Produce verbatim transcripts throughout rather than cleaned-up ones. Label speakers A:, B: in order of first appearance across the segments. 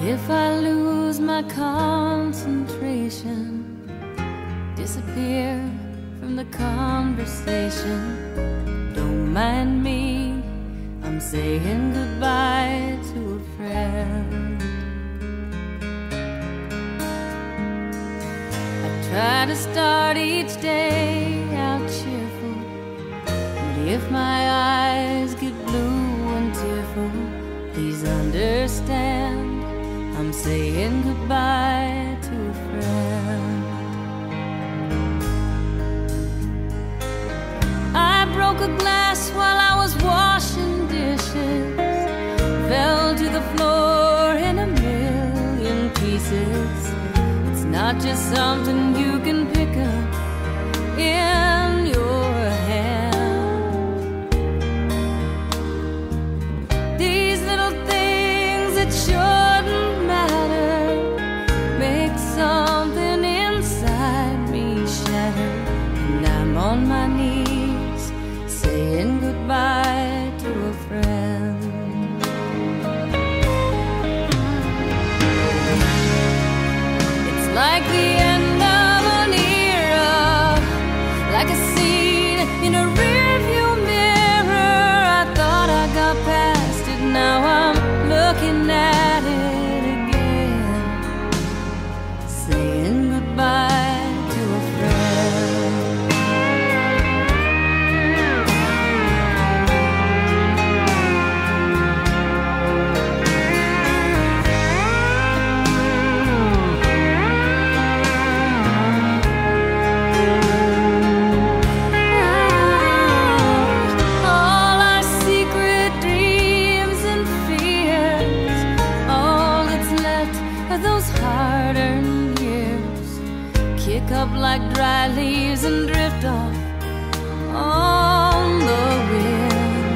A: if I lose my concentration, disappear from the conversation, don't mind me, I'm saying goodbye to a friend. I try to start each day out cheerful, but if my eyes get blue and tearful, please understand, I'm saying goodbye to a friend. I broke a glass while I was washing dishes, fell to the floor in a million pieces. It's not just something you can pick up in your hand. These little things that shouldn't matter make something inside me shatter, and I'm on my knees saying goodbye to a friend. It's like the end of an era, like a scene in a rearview mirror. I thought I got past it, now I'm looking at it again, saying goodbye to a friend. All our secret dreams and fears, all that's left are those hard-earned years, kick up like dry leaves and drift off on the wind.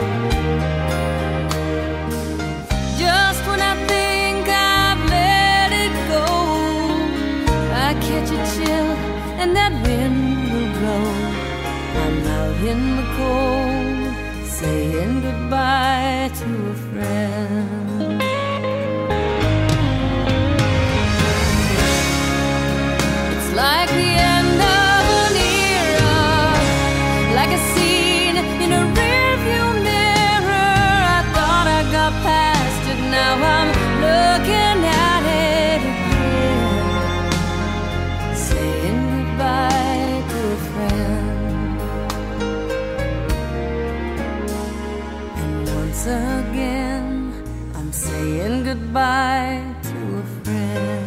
A: Just when I think I've let it go, I catch a chill and that wind will blow. I'm out in the cold, saying goodbye to a friend. It's like the end of an era, like a scene in a rearview mirror. I thought I got past it, now I'm looking at it again, saying goodbye to a friend. And once again, I'm saying goodbye to a friend.